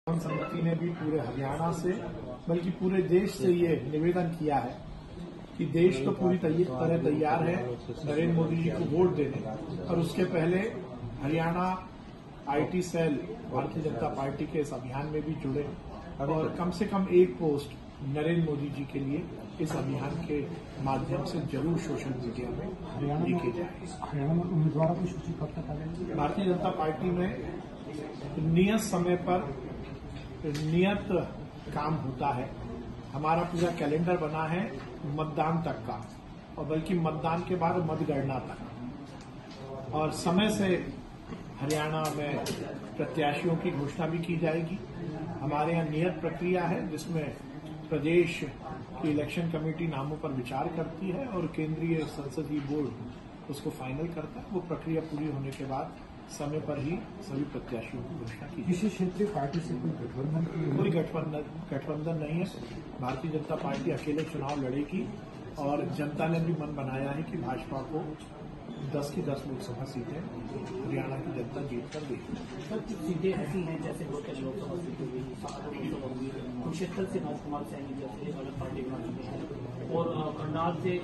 समिति ने भी पूरे हरियाणा से बल्कि पूरे देश से ये निवेदन किया है कि देश तो पूरी तरह तैयार है नरेंद्र मोदी जी को वोट देने, और उसके पहले Haryana IT cell Bharatiya Janata party के इस अभियान में भी जुड़े और कम से कम एक पोस्ट नरेंद्र मोदी जी के लिए इस अभियान के माध्यम से जरूर सोशल मीडिया में लिखी जाए। हरियाणा में उम्मीदवारों की सूची कब तक आ जाएगी? भारतीय जनता पार्टी में नियत समय पर नियत काम होता है। हमारा पूरा कैलेंडर बना है मतदान तक का, और बल्कि मतदान के बाद मतगणना तक, और समय से हरियाणा में प्रत्याशियों की घोषणा भी की जाएगी। हमारे यहाँ नियत प्रक्रिया है जिसमें प्रदेश की इलेक्शन कमेटी नामों पर विचार करती है और केंद्रीय संसदीय बोर्ड उसको फाइनल करता है। वो प्रक्रिया पूरी होने के बाद समय पर ही सभी प्रत्याशियों की घोषणा की। किसी क्षेत्रीय पार्टी से कोई गठबंधन? कोई गठबंधन नहीं है। भारतीय जनता पार्टी अकेले चुनाव लड़ेगी और जनता ने भी मन बनाया है कि भाजपा को 10 की 10 लोकसभा सीटें हरियाणा की जनता जीत कर देगी। सर, कुछ सीटें ऐसी हैं जैसे लोकसभा सीटें हुई, कुरुक्षेत्र से राजकुमार सैनी जैसे अलग पार्टी बना चुके हैं, और करनाल से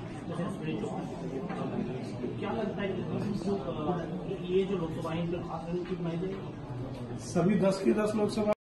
क्या लगता है कि ये जो लोकसभा है इनका खास रणनीति बनाई जाएगी? सभी 10 की 10 लोकसभा